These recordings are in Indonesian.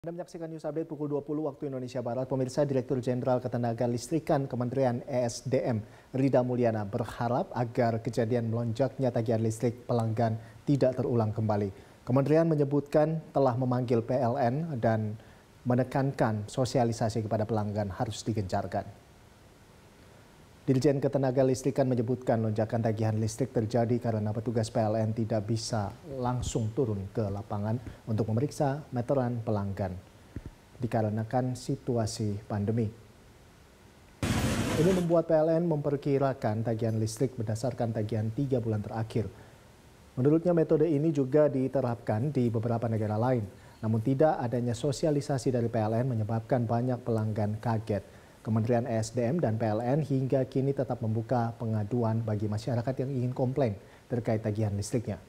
Anda menyaksikan News Update pukul 20 waktu Indonesia Barat. Pemirsa, Direktur Jenderal Ketenagalistrikan Kementerian ESDM Rida Mulyana berharap agar kejadian melonjaknya tagihan listrik pelanggan tidak terulang kembali. Kementerian menyebutkan telah memanggil PLN dan menekankan sosialisasi kepada pelanggan harus digencarkan. Dirjen Ketenagalistrikan menyebutkan lonjakan tagihan listrik terjadi karena petugas PLN tidak bisa langsung turun ke lapangan untuk memeriksa meteran pelanggan dikarenakan situasi pandemi. Ini membuat PLN memperkirakan tagihan listrik berdasarkan tagihan 3 bulan terakhir. Menurutnya metode ini juga diterapkan di beberapa negara lain. Namun tidak adanya sosialisasi dari PLN menyebabkan banyak pelanggan kaget. Kementerian ESDM dan PLN hingga kini tetap membuka pengaduan bagi masyarakat yang ingin komplain terkait tagihan listriknya.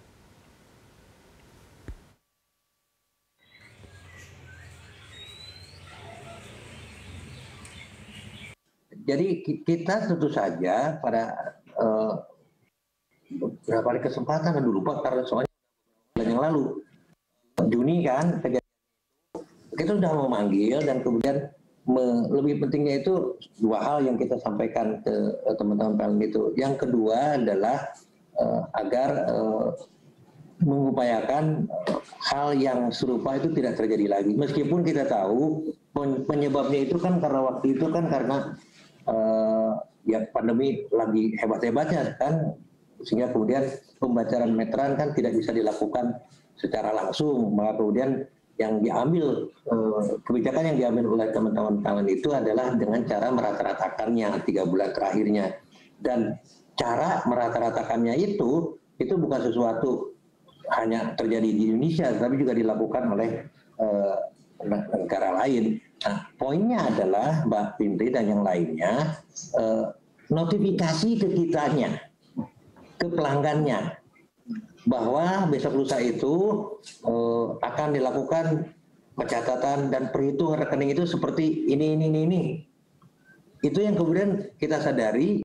Jadi kita tentu saja pada beberapa kali kesempatan, lupa karena soalnya yang lalu Juni kan kita sudah memanggil, dan kemudian lebih pentingnya itu dua hal yang kita sampaikan ke teman-teman PLN itu. Yang kedua adalah agar mengupayakan hal yang serupa itu tidak terjadi lagi. Meskipun kita tahu penyebabnya itu kan karena waktu itu kan karena ya pandemi lagi hebat-hebatnya kan, sehingga kemudian pembayaran meteran kan tidak bisa dilakukan secara langsung. Maka kemudian yang diambil, kebijakan yang diambil oleh teman-teman PLN itu adalah dengan cara merata-ratakannya 3 bulan terakhirnya. Dan cara merata-ratakannya itu bukan sesuatu hanya terjadi di Indonesia, tapi juga dilakukan oleh negara lain. Nah, poinnya adalah Mbak Pindri dan yang lainnya, notifikasi ke kitanya, ke pelanggannya, bahwa besok lusa itu akan dilakukan pencatatan dan perhitungan rekening itu seperti ini. Itu yang kemudian kita sadari.